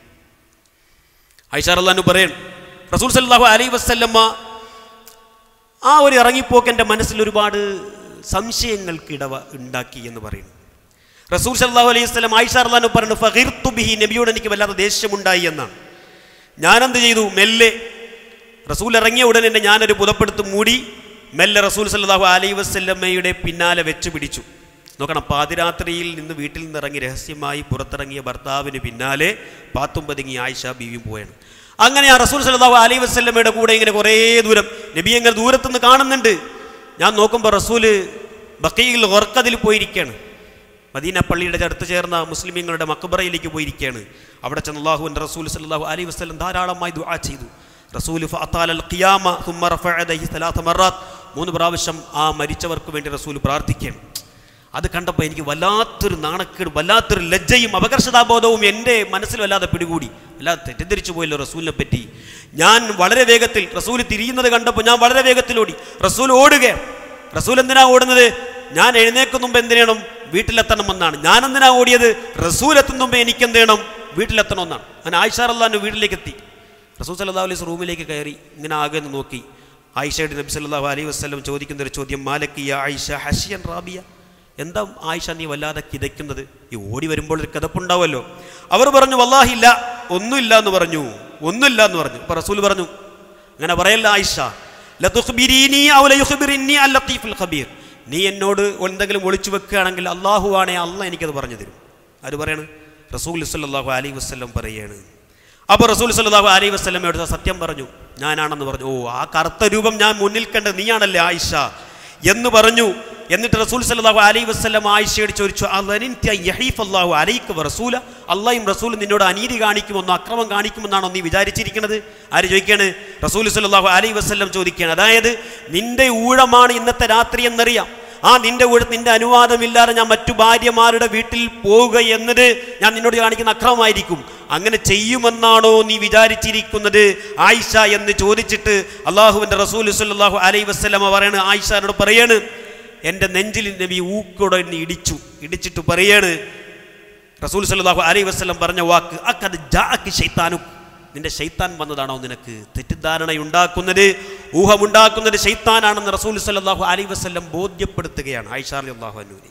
ആയിഷ റളിയല്ലാഹു അൻഹ പറയണം, റസൂൽ സല്ലല്ലാഹു അലൈഹി വസല്ലമ ആ ഒരു ഇറങ്ങിപ്പോക്ക് എൻ്റെ മനസ്സിൽ ഒരുപാട് സംശയങ്ങൾക്ക് ഇടവ ഉണ്ടാക്കി എന്ന് പറയുന്നു. റസൂൽ സല്ലല്ലാഹു അലൈഹി വസല്ലം ആയിഷ റളിയല്ലാഹു അൻഹ പറഞ്ഞു, ഫഗിർതു ബിഹി, നബിയോട് എനിക്ക് വല്ലാതെ ദേഷ്യമുണ്ടായി എന്നാണ്. ഞാനെന്ത് ചെയ്തു, മെല്ലെ റസൂൽ ഇറങ്ങിയ ഉടനെ തന്നെ ഞാനൊരു പുതപ്പെടുത്ത് മൂടി മെല്ലെ റസൂൽ സല്ലല്ലാഹു അലൈഹി വസല്ലമയുടെ പിന്നാലെ വെച്ച് പിടിച്ചു. നോക്കണം, പാതിരാത്രിയിൽ നിന്ന് വീട്ടിൽ നിന്ന് ഇറങ്ങി രഹസ്യമായി പുറത്തിറങ്ങിയ ഭർത്താവിന് പിന്നാലെ പാത്തും പതുങ്ങി ആയിഷ ബീവിയും പോയാണ്. അങ്ങനെ ആ റസൂൽ സല്ലല്ലാഹു അലൈഹി വസല്ലമയുടെ കൂടെ ഇങ്ങനെ കുറേ ദൂരം നബി ഇങ്ങനെ ദൂരത്തുനിന്ന് കാണുന്നുണ്ട്. ഞാൻ നോക്കുമ്പോൾ റസൂല് ബഖീഉൽ ഗർഖദിൽ പോയിരിക്കുകയാണ്. മദീന പള്ളിയുടെ അടുത്ത് ചേർന്ന മുസ്ലിമീങ്ങളുടെ മക്ബറയിലേക്ക് പോയിരിക്കുകയാണ്. അവിടെ ചെന്ന് അല്ലാഹുവിൻ്റെ റസൂൽ സല്ലല്ലാഹു അലൈഹി വസല്ലം ധാരാളമായി ദുആ ചെയ്തു. റസൂൽ ഫഅതാലൽ ഖിയാമ സുമ്മ റഫഅ യദൈഹി സലാസ മററാത്ത്, മൂന്ന് പ്രാവശ്യം ആ മരിച്ചവർക്ക് വേണ്ടി റസൂൽ പ്രാർത്ഥിക്കുകയാണ്. അത് കണ്ടപ്പോൾ എനിക്ക് വല്ലാത്തൊരു നാണക്കേട്, വല്ലാത്തൊരു ലജ്ജയും അപകർഷതാബോധവും എൻ്റെ മനസ്സിൽ വല്ലാതെ പിടികൂടി. വല്ലാതെ തെറ്റിദ്ധരിച്ചു പോയല്ലോ റസൂലിനെ പറ്റി. ഞാൻ വളരെ വേഗത്തിൽ റസൂൽ തിരിയുന്നത് കണ്ടപ്പോൾ ഞാൻ വളരെ വേഗത്തിൽ ഓടി. റസൂൽ ഓടുകയാണ്. റസൂൽ എന്തിനാ ഓടുന്നത്? ഞാൻ എഴുന്നേക്കുന്ന മുമ്പ് എന്ത് ചെയ്യണം? വീട്ടിലെത്തണമെന്നാണ്. ഞാൻ എന്തിനാ ഓടിയത്? റസൂൽ എത്തുന്ന മുമ്പ് എനിക്ക് എന്ത് ചെയ്യണം? വീട്ടിലെത്തണമെന്നാണ്. അങ്ങനെ ആയിഷ റളിയല്ലാഹു വീട്ടിലേക്ക് എത്തി. റസൂൽ സല്ലല്ലാഹു അലൈഹി വസല്ലം റൂമിലേക്ക് കയറി ഇങ്ങനെ ആകെ ഒന്ന് നോക്കി. ആയിഷയുടെ നബി സല്ലല്ലാഹു അലൈഹി വസല്ലം ചോദിക്കുന്നൊരു ചോദ്യം, മാലക്കി യാ ആയിഷ ഹഷിയൻ റാബിയ, എന്താ ആയിഷ നീ വല്ലാതെ കിതയ്ക്കുന്നത്? ഈ ഓടി വരുമ്പോൾ ഒരു കിതപ്പുണ്ടാവുമല്ലോ. അവർ പറഞ്ഞു വല്ലാഹി ഇല്ല, ഒന്നുമില്ല എന്ന് പറഞ്ഞു, ഒന്നുമില്ല എന്ന് പറഞ്ഞു. അപ്പോൾ റസൂൽ പറഞ്ഞു, അങ്ങനെ പറയല്ല ആയിഷ, ലതുഖ്ബിരീനി ഔ ലയുഖ്ബിറിന്നി അൽ ലത്തീഫുൽ ഖബീർ, നീ എന്നോട് എന്തെങ്കിലും ഒളിച്ചു വെക്കുകയാണെങ്കിൽ അള്ളാഹു ആണേ അള്ളാഹ് എനിക്കത് പറഞ്ഞു തരും. ആര് പറയാണ്? റസൂൽ സല്ലല്ലാഹു അലൈഹി വസല്ലം പറയാണ്. അപ്പോൾ റസൂൽ സല്ലല്ലാഹു അലൈഹി വസല്ലമയോട് സത്യം പറഞ്ഞു, ഞാനാണെന്ന് പറഞ്ഞു. ഓ, ആ കറുത്ത രൂപം ഞാൻ മുന്നിൽ കണ്ടത് നീയാണല്ലേ ആയിഷ എന്ന് പറഞ്ഞു. എന്നിട്ട് റസൂൽ സല്ലല്ലാഹു അലൈഹി വസല്ലം ആയിഷയോട് ചോദിച്ചു, അല്ലാഹു അലൈക വറസൂല, അള്ളാഹും റസൂലും നിന്നോട് അനീതി കാണിക്കുമെന്നോ അക്രമം കാണിക്കുമെന്നാണോ നീ വിചാരിച്ചിരിക്കുന്നത്? ആര് ചോദിക്കാണ്? റസൂൽ സല്ലല്ലാഹു അലൈഹി വസല്ലം ചോദിക്കുകയാണ്. അതായത് നിന്റെ ഊഴമാണ് ഇന്നത്തെ രാത്രി എന്നറിയാം. ആ നിന്റെ ഊഴ നിന്റെ അനുവാദമില്ലാതെ ഞാൻ മറ്റു ഭാര്യമാരുടെ വീട്ടിൽ പോവുക എന്നത് ഞാൻ നിന്നോട് കാണിക്കുന്ന അക്രമമായിരിക്കും. അങ്ങനെ ചെയ്യുമെന്നാണോ നീ വിചാരിച്ചിരിക്കുന്നത് ആയിഷ എന്ന് ചോദിച്ചിട്ട് അള്ളാഹുവിൻ്റെ റസൂൽ സല്ലല്ലാഹു അലൈഹി വസല്ലം പറയാണ്, ആയിഷയോട് പറയാണ്, എൻ്റെ നെഞ്ചിൽ നബി ഊക്കോടെ ഇടിച്ചു. ഇടിച്ചിട്ട് പറയാണ് റസൂൽ സല്ലല്ലാഹു അലൈഹി വസല്ലം പറഞ്ഞ വാക്ക്, അഖദ് ജാഅക ശൈത്താനു, നിന്റെ ശൈത്താൻ വന്നതാണോ നിനക്ക്? തെറ്റിദ്ധാരണയുണ്ടാക്കുന്നത്, ഊഹമുണ്ടാക്കുന്നത് ശൈത്താനാണെന്ന് റസൂൽ സല്ലല്ലാഹു അലൈഹി വസല്ലം ബോധ്യപ്പെടുത്തുകയാണ് ആയിഷ റളിയല്ലാഹു അൻഹയെ.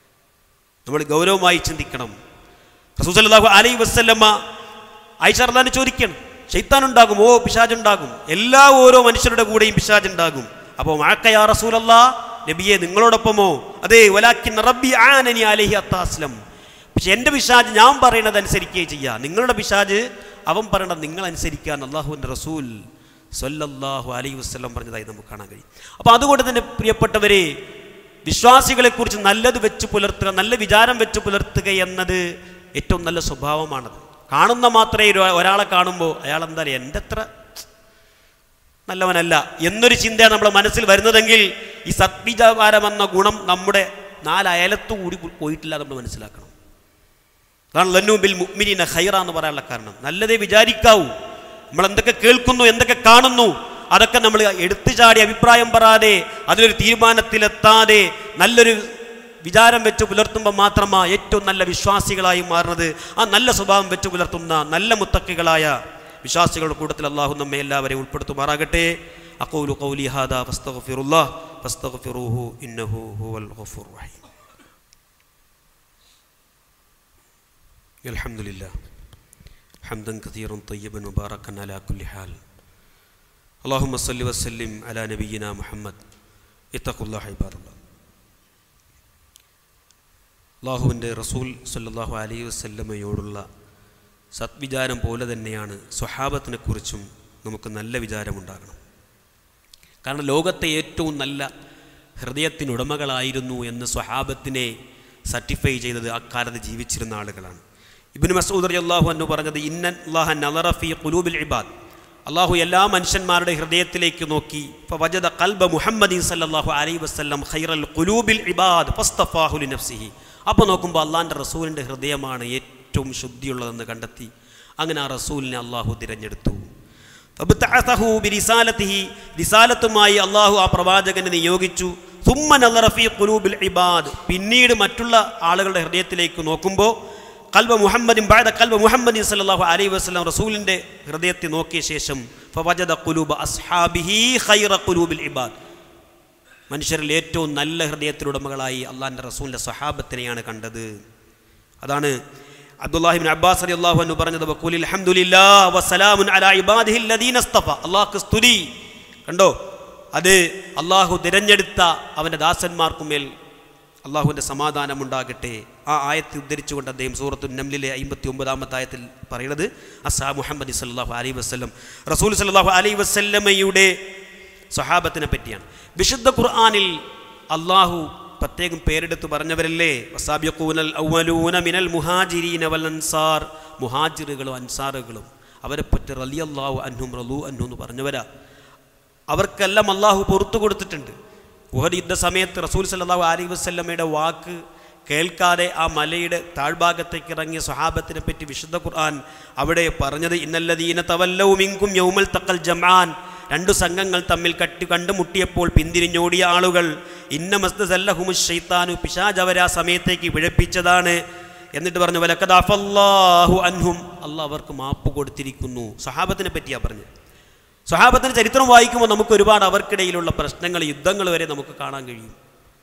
നമ്മൾ ഗൗരവമായി ചിന്തിക്കണം. റസൂൽ സല്ലല്ലാഹു അലൈഹി വസല്ലമ ആയിഷ റളിയല്ലാഹു ചോദിക്കണം, ശൈത്താൻ ഉണ്ടാകും? ഓ, പിശാച് ഉണ്ടാകും. എല്ലാ ഓരോ മനുഷ്യരുടെ കൂടെയും പിശാച് ഉണ്ടാകും. അപ്പോൾ മഅക യാ റസൂലല്ലാഹ്, നബിയെ നിങ്ങളോടൊപ്പമോ? അതെ, വലാകിൻ റബ്ബി ആനനി അലൈഹി അത്താസ്ലം, പക്ഷെ എൻ്റെ പിശാച് ഞാൻ പറയുന്നത് അനുസരിക്കുകയും ചെയ്യുക, നിങ്ങളുടെ പിശാച് അവൻ പറയണത് നിങ്ങൾ അനുസരിക്കുക എന്ന് അല്ലാഹുവിൻ്റെ റസൂൽ സ്വല്ലല്ലാഹു അലൈഹി വസല്ലം പറഞ്ഞതായി നമുക്ക് കാണാൻ കഴിയും. അപ്പോൾ അതുകൊണ്ട് തന്നെ പ്രിയപ്പെട്ടവരെ, വിശ്വാസികളെക്കുറിച്ച് നല്ലത് വെച്ച് പുലർത്തുക, നല്ല വിചാരം വെച്ച് പുലർത്തുക എന്നത് ഏറ്റവും നല്ല സ്വഭാവമാണത്. കാണുന്ന മാത്രമേ ഒരാളെ കാണുമ്പോൾ അയാൾ എന്താ എൻ്റെ അത്ര നല്ലവനല്ല എന്നൊരു ചിന്തയാണ് നമ്മുടെ മനസ്സിൽ വരുന്നതെങ്കിൽ ഈ സദ്വിചാരമെന്ന ഗുണം നമ്മുടെ നാലയലത്തു കൂടി പോയിട്ടില്ല നമ്മൾ മനസ്സിലാക്കണം. അതാണ് ലന്നു ബിൽ മുഅ്മിനീന ഖൈറ എന്ന് പറയാനുള്ള കാരണം. നല്ലതേ വിചാരിക്കാവൂ. നമ്മൾ എന്തൊക്കെ കേൾക്കുന്നു, എന്തൊക്കെ കാണുന്നു, അതൊക്കെ നമ്മൾ എടുത്തു ചാടി അഭിപ്രായം പറയാതെ അതിലൊരു തീരുമാനത്തിലെത്താതെ നല്ലൊരു വിചാരം വെച്ച് പുലർത്തുമ്പോൾ മാത്രമാണ് ഏറ്റവും നല്ല വിശ്വാസികളായി മാറുന്നത്. ആ നല്ല സ്വഭാവം വെച്ച് പുലർത്തുന്ന നല്ല മുത്തക്കികളായ വിശ്വാസികളുടെ കൂട്ടത്തിൽ അല്ലാഹു നമ്മെ എല്ലാവരെയും ഉൾപ്പെടുത്തുമാറാകട്ടെ. അഖൂലു ഖൗലി ഹാദാ ഫസ്തഗ്ഫിറുല്ലാഹ് ഫസ്തഗ്ഫിറൂഹു ഇന്നഹു ഹുവൽ ഗഫൂർ റഹീം. അൽഹംദുലില്ലാഹ് ഹംദൻ കസീറൻ തയ്യിബൻ മുബാറകൻ അലാ കുല്ലി ഹാൽ. അല്ലാഹുമ്മ സ്വല്ലി വസല്ലിം അലാ നബിയിനാ മുഹമ്മദ്. ഇത്തഖുല്ലാഹ ഇബാദല്ലാഹ്. അല്ലാഹുവിൻ്റെ റസൂൽ സ്വല്ലല്ലാഹു അലൈഹി വസല്ലമയോടുള്ള സദ്വിചാരം പോലെ തന്നെയാണ് സ്വഹാബത്തിനെ കുറിച്ചും നമുക്ക് നല്ല വിചാരമുണ്ടാകണം. കാരണം ലോകത്തെ ഏറ്റവും നല്ല ഹൃദയത്തിനുടമകളായിരുന്നു എന്ന് സ്വഹാബത്തിനെ സർട്ടിഫൈ ചെയ്തത് അക്കാലത്ത് ജീവിച്ചിരുന്ന ആളുകളാണ്. ഇബ്നു മസ്ഊദ് റളിയല്ലാഹു അൻഹു പറഞ്ഞത്, ഇന്നല്ലാഹ നളറ ഫീ ഖുലൂബിൽ ഇബാദ്, അള്ളാഹു എല്ലാ മനുഷ്യന്മാരുടെ ഹൃദയത്തിലേക്ക് നോക്കി, ഫവജദ ഖൽബ മുഹമ്മദിൻ സല്ലല്ലാഹു അലൈഹി വസല്ലം ഖൈറൽ ഖുലൂബിൽ ഇബാദ് ഫസ്തഫാഹു ലിനഫ്സിഹി. അപ്പോൾ നോക്കുമ്പോൾ അള്ളാഹിൻ്റെ റസൂലിൻ്റെ ഹൃദയമാണ് ഏറ്റവും ശുദ്ധിയുള്ളതെന്ന് കണ്ടെത്തി. അങ്ങനെ ആ റസൂലിനെ അള്ളാഹു തിരഞ്ഞെടുത്തു. ഫബ്തഅസഹു ബിരിസാലതിഹി, റിസാലത്തുമായി അള്ളാഹു ആ പ്രവാചകനെ നിയോഗിച്ചു. സുമ്മ നളറ ഫീ ഖുലൂബിൽ ഇബാദ്, പിന്നീട് മറ്റുള്ള ആളുകളുടെ ഹൃദയത്തിലേക്ക് നോക്കുമ്പോൾ ഖൽബ മുഹമ്മദിൻ ബഅദ ഖൽബ മുഹമ്മദിൻ സല്ലല്ലാഹു അലൈഹി വസല്ലം, റസൂലിൻ്റെ ഹൃദയത്തെ നോക്കിയ ശേഷം ഫവജദ ഖുലൂബ അസ്ഹാബിഹി ഖൈറ ഖുലൂബിൽ ഇബാദ്, മനുഷ്യരിൽ ഏറ്റവും നല്ല ഹൃദയത്തിലുടമകളായി അള്ളാഹിൻ്റെ റസൂലിൻ്റെ സ്വഹാബത്തിനെയാണ് കണ്ടത്. അതാണ് അബ്ദുല്ലാഹി ഇബ്നു അബ്ബാസ് റളിയല്ലാഹു അൻഹു പറഞ്ഞത്, വഖൂലിൽ ഹംദുലില്ലാഹി വസലാമുൻ അലാ ഇബാദിഹിൽ ലദീന ഇസ്തഫ. അല്ലാഹുവിന്റെ സ്തുതി കണ്ടോ, അത് അള്ളാഹു തിരഞ്ഞെടുത്ത അവൻ്റെ ദാസന്മാർക്കുമേൽ അള്ളാഹുവിൻ്റെ സമാധാനമുണ്ടാകട്ടെ. ആ ആയത്ത് ഉദ്ധരിച്ചുകൊണ്ട് അദ്ദേഹം സൂറത്തു നംലിലെ അമ്പത്തി ഒമ്പതാമത്തെ ആയത്തിൽ പറയുന്നത് അസ്ഹാ മുഹമ്മദ് സല്ലല്ലാഹു അലൈഹി വസല്ലം റസൂൽ സല്ലല്ലാഹു അലൈഹി വസല്ലമയുടെ സ്വഹാബത്തിനെ പറ്റിയാണ്. വിശുദ്ധ ഖുർആനിൽ അള്ളാഹു പ്രത്യേകം പേരെടുത്ത് പറഞ്ഞവരല്ലേ, വസാബിഖൂനൽ അവ്വലൂന മിനൽ മുഹാജിരീന വൽ അൻസാർ, മുഹാജിറുകളും അൻസാറുകളും അവരെ പറ്റി റളിയല്ലാഹു അൻഹും റളൂ അൻഹു എന്ന് പറഞ്ഞവരാ. അവർക്കെല്ലാം അള്ളാഹു പുറത്തു കൊടുത്തിട്ടുണ്ട്. ഉഹദ് യുദ്ധ സമയത്ത് റസൂൽ സല്ലല്ലാഹു അലൈഹി വസല്ലമയുടെ വാക്ക് കേൾക്കാതെ ആ മലയുടെ താഴ്ഭാഗത്തേക്ക് ഇറങ്ങിയ സ്വഹാബത്തിനെ പറ്റി വിശുദ്ധ ഖുർആൻ അവിടെ പറഞ്ഞത് ഇന്നല്ലദീന തവല്ലൗ മിൻകും യൗമൽ തഖൽ ജംആൻ, രണ്ടു സംഘങ്ങൾ തമ്മിൽ കട്ടി കണ്ടുമുട്ടിയപ്പോൾ പിന്തിരിഞ്ഞോടിയ ആളുകൾ ഇന്ന മസ്തസല്ലഹുമുശ് ശൈത്താനു, പിശാച് അവരെ ആ സമയത്തേക്ക് പിഴപ്പിച്ചതാണ്. എന്നിട്ട് പറഞ്ഞു വലഖദ് അഫല്ലാഹു അൻഹും, അല്ലാഹ് അവർക്ക് മാപ്പ് കൊടുത്തിരിക്കുന്നു. സ്വഹാബത്തിനെ പറ്റിയാണ് പറഞ്ഞത്. സ്വഹാബത്തിൻ്റെ ചരിത്രം വായിക്കുമ്പോൾ നമുക്ക് ഒരുപാട് അവർക്കിടയിലുള്ള പ്രശ്നങ്ങൾ, യുദ്ധങ്ങൾ വരെ നമുക്ക് കാണാൻ കഴിയും.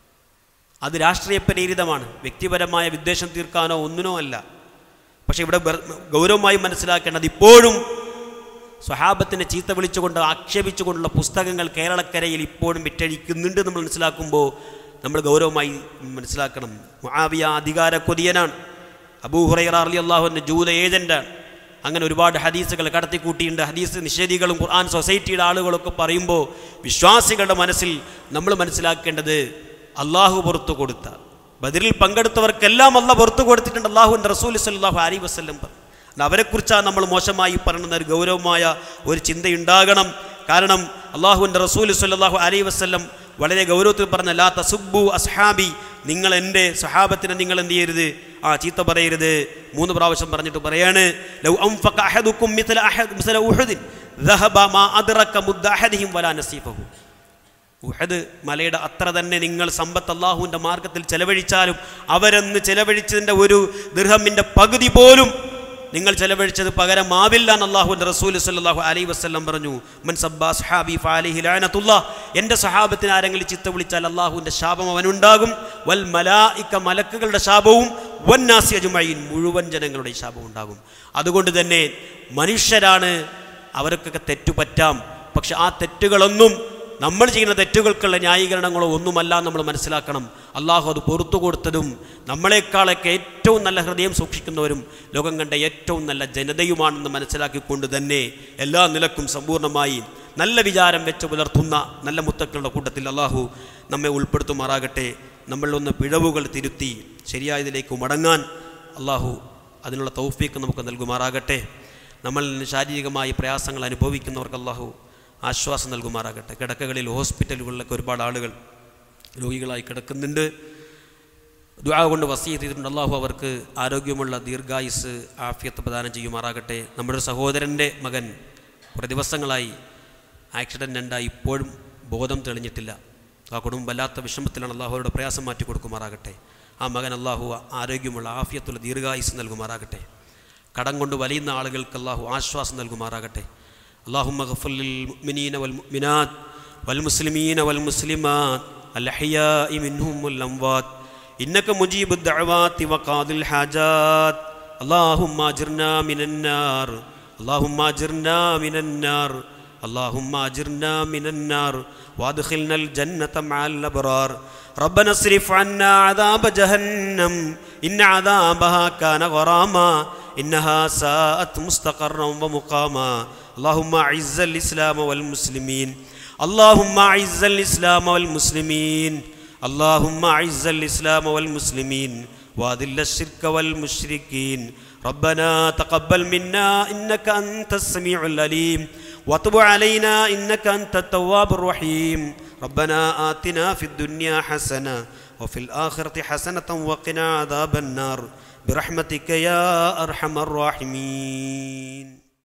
അത് രാഷ്ട്രീയ പ്രേരിതമാണ്, വ്യക്തിപരമായ വിദ്വേഷം തീർക്കാനോ ഒന്നിനോ അല്ല. പക്ഷെ ഇവിടെ ഗൗരവമായി മനസ്സിലാക്കേണ്ടത് ഇപ്പോഴും സ്വഹാബത്തിനെ ചീത്ത വിളിച്ചുകൊണ്ട് ആക്ഷേപിച്ചുകൊണ്ടുള്ള പുസ്തകങ്ങൾ കേരളക്കരയിൽ ഇപ്പോഴും വിറ്റഴിക്കുന്നുണ്ട് നമ്മൾ മനസ്സിലാക്കുമ്പോൾ നമ്മൾ ഗൗരവമായി മനസ്സിലാക്കണം. മുആവിയ അധികാര കൊതിയനാണ്. അബൂ ഹുറൈറ റളിയല്ലാഹു അൻഹു ജൂത ഏജന്റാണ്. അങ്ങനെ ഒരുപാട് ഹദീസുകൾ കടത്തിക്കൂട്ടിയിട്ടുണ്ട്. ഹദീസ് നിഷേധികളും ഖുർആൻ സൊസൈറ്റിയുടെ ആളുകളൊക്കെ പറയുമ്പോൾ വിശ്വാസികളുടെ മനസ്സിൽ നമ്മൾ മനസ്സിലാക്കേണ്ടത് അള്ളാഹു പുറത്തു കൊടുത്ത ബദറിൽ പങ്കെടുത്തവർക്കെല്ലാം അള്ളാഹ് പുറത്തു കൊടുത്തിട്ടുണ്ട്. അള്ളാഹുവിൻ്റെ റസൂൽ സല്ലല്ലാഹു അലൈഹി വസല്ലം പറഞ്ഞു. അവരെക്കുറിച്ചാണ് നമ്മൾ മോശമായി പറയുന്ന ഒരു ഗൗരവമായ ഒരു ചിന്തയുണ്ടാകണം. കാരണം അള്ളാഹുവിൻ്റെ റസൂൽ സല്ലല്ലാഹു അലൈഹി വസല്ലം വളരെ ഗൗരവത്തിൽ പറഞ്ഞ ലാ തസുബ്ബു അസ്ഹാബി, നിങ്ങൾ എൻ്റെ സഹാബത്തിനെ നിങ്ങൾ എന്ത് ചെയ്യരുത്, ആ ചീത്ത പറയരുത്. മൂന്ന് പ്രാവശ്യം പറഞ്ഞിട്ട് പറയാണ് ലൗ അൻഫഖ അഹദുക്കും മിസ്ല അഹദ് മിസ്ല ഉഹദിൻ ദഹബ മാ അദ്റക മുദ്ദ അഹദിഹിം വലാ നസീഫഹു. ഉഹദ് മലയുടെ അത്ര തന്നെ നിങ്ങൾ സമ്പത്ത് അള്ളാഹുവിൻ്റെ മാർഗത്തിൽ ചെലവഴിച്ചാലും അവരെന്ന് ചെലവഴിച്ചതിൻ്റെ ഒരു ദിർഹമിൻ്റെ പകുതി പോലും നിങ്ങൾ ചെലവഴിച്ചത് പകരമാവില്ല എന്ന് അല്ലാഹുവിൻ്റെ റസൂൽ സല്ലല്ലാഹു അലൈഹി വസല്ലം പറഞ്ഞു. മൻ സബ്ബ അസ്ഹാബി ഫഅലൈഹി ലഅനത്തുല്ലാഹ്, എൻ്റെ സഹാബത്തിന് ആരെങ്കിലും ചിത്ത വിളിച്ചാൽ അള്ളാഹുവിൻ്റെ ശാപം അവനുണ്ടാകും. വൽ മലായിക, മലക്കുകളുടെ ശാപവും, വന്നാസി അജ്മഈൻ, മുഴുവൻ ജനങ്ങളുടെ ശാപവും ഉണ്ടാകും. അതുകൊണ്ട് തന്നെ മനുഷ്യരാണ്, അവർക്കൊക്കെ തെറ്റുപറ്റാം. പക്ഷെ ആ തെറ്റുകളൊന്നും നമ്മൾ ചെയ്യുന്ന തെറ്റുകൾക്കുള്ള ന്യായീകരണങ്ങളോ ഒന്നുമല്ല നമ്മൾ മനസ്സിലാക്കണം. അള്ളാഹു അത് പുറത്തു കൊടുത്തതും നമ്മളെക്കാളൊക്കെ ഏറ്റവും നല്ല ഹൃദയം സൂക്ഷിക്കുന്നവരും ലോകം കണ്ട ഏറ്റവും നല്ല ജനതയുമാണെന്ന് മനസ്സിലാക്കിക്കൊണ്ട് തന്നെ എല്ലാ നിലക്കും സമ്പൂർണ്ണമായി നല്ല വിചാരം വെച്ച് പുലർത്തുന്ന നല്ല മുത്തക്കളുടെ കൂട്ടത്തിൽ അള്ളാഹു നമ്മെ ഉൾപ്പെടുത്തുമാറാകട്ടെ. നമ്മളിലൊന്ന് പിഴവുകൾ തിരുത്തി ശരിയായതിലേക്ക് മടങ്ങാൻ അള്ളാഹു അതിനുള്ള തൗഫീക്ക് നമുക്ക് നൽകുമാറാകട്ടെ. നമ്മൾ ശാരീരികമായി പ്രയാസങ്ങൾ അനുഭവിക്കുന്നവർക്ക് അള്ളാഹു ആശ്വാസം നൽകുമാറാകട്ടെ. കിടക്കകളിൽ ഹോസ്പിറ്റലുകളിലൊക്കെ ഒരുപാട് ആളുകൾ രോഗികളായി കിടക്കുന്നുണ്ട്. ദുആ കൊണ്ട് വസിയത്ത് ചെയ്തിട്ടുണ്ട്. അള്ളാഹു അവർക്ക് ആരോഗ്യമുള്ള ദീർഘായുസ് ആഫിയത്ത് പ്രദാനം ചെയ്യുമാറാകട്ടെ. നമ്മുടെ സഹോദരൻ്റെ മകൻ കുറേ ദിവസങ്ങളായി ആക്സിഡൻ്റ് ഉണ്ടായി, ഇപ്പോഴും ബോധം തെളിഞ്ഞിട്ടില്ല. ആ കുടുംബം വല്ലാത്ത വിഷമത്തിലാണ്. അള്ളാഹു അവരുടെ പ്രയാസം മാറ്റി കൊടുക്കുമാറാകട്ടെ. ആ മകൻ അള്ളാഹു ആരോഗ്യമുള്ള ആഫിയത്തുള്ള ദീർഘായുസ് നൽകുമാറാകട്ടെ. കടം കൊണ്ട് വലിയുന്ന ആളുകൾക്ക് അള്ളാഹു ആശ്വാസം നൽകുമാറാകട്ടെ. اللهم اغفر للمؤمنين والمؤمنات والمسلمين والمسلمات الأحياء منهم والأموات إنك مجيب الدعوات وقاضي الحاجات. اللهم أجرنا من النار، اللهم أجرنا من النار، اللهم أجرنا من النار وادخلنا الجنة مع الأبرار. ربنا اصرف عنا عذاب جهنم إن عذابها كان غراما إنها ساءت مستقرا ومقاما. اللهم أعز الإسلام والمسلمين، اللهم أعز الإسلام والمسلمين، اللهم أعز الإسلام والمسلمين وأذل الشرك والمشركين. ربنا تقبل منا إنك أنت السميع العليم وتب علينا إنك أنت التواب الرحيم. ربنا آتنا في الدنيا حسنة وفي الآخرة حسنة وقنا عذاب النار برحمتك يا أرحم الراحمين.